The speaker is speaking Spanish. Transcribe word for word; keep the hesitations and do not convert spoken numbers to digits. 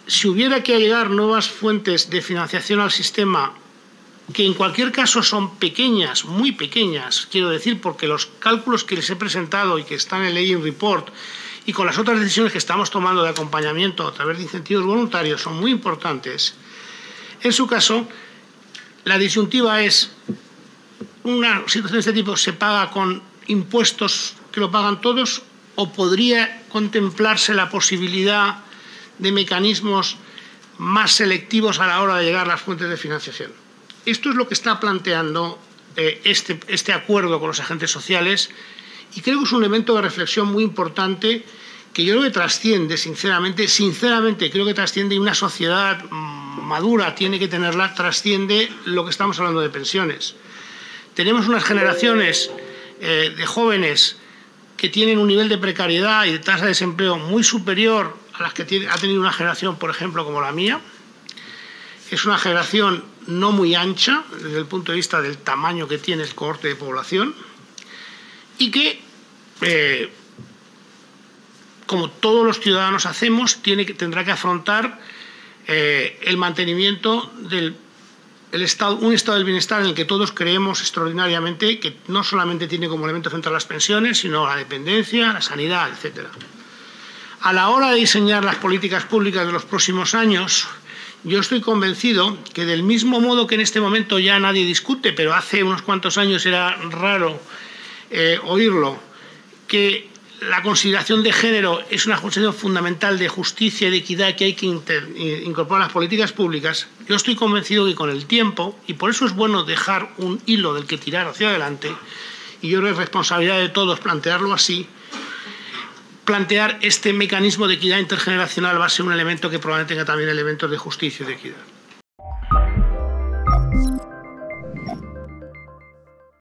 si hubiera que llegar nuevas fuentes de financiación al sistema, que en cualquier caso son pequeñas, muy pequeñas, quiero decir, porque los cálculos que les he presentado y que están en el Aging Report y con las otras decisiones que estamos tomando de acompañamiento a través de incentivos voluntarios son muy importantes. En su caso, la disyuntiva es: una situación de este tipo se paga con impuestos que lo pagan todos, o podría contemplarse la posibilidad de mecanismos más selectivos a la hora de llegar a las fuentes de financiación. Esto es lo que está planteando eh, este, este acuerdo con los agentes sociales, y creo que es un elemento de reflexión muy importante que yo creo que trasciende, sinceramente, sinceramente creo que trasciende, y una sociedad mmm, madura tiene que tenerla, trasciende lo que estamos hablando de pensiones. Tenemos unas generaciones eh, de jóvenes que tienen un nivel de precariedad y de tasa de desempleo muy superior a las que tiene, ha tenido una generación, por ejemplo, como la mía. Es una generación no muy ancha desde el punto de vista del tamaño que tiene el cohorte de población, y que, eh, como todos los ciudadanos hacemos, tiene que, tendrá que afrontar eh, el mantenimiento del el estado, un estado del bienestar en el que todos creemos extraordinariamente, que no solamente tiene como elemento central las pensiones, sino la dependencia, la sanidad, etcétera. A la hora de diseñar las políticas públicas de los próximos años, yo estoy convencido que, del mismo modo que en este momento ya nadie discute, pero hace unos cuantos años era raro eh, oírlo, que la consideración de género es una consideración fundamental de justicia y de equidad que hay que inter, incorporar a las políticas públicas, yo estoy convencido que con el tiempo, y por eso es bueno dejar un hilo del que tirar hacia adelante, y yo creo que es responsabilidad de todos plantearlo así, plantear este mecanismo de equidad intergeneracional va a ser un elemento que probablemente tenga también elementos de justicia y de equidad.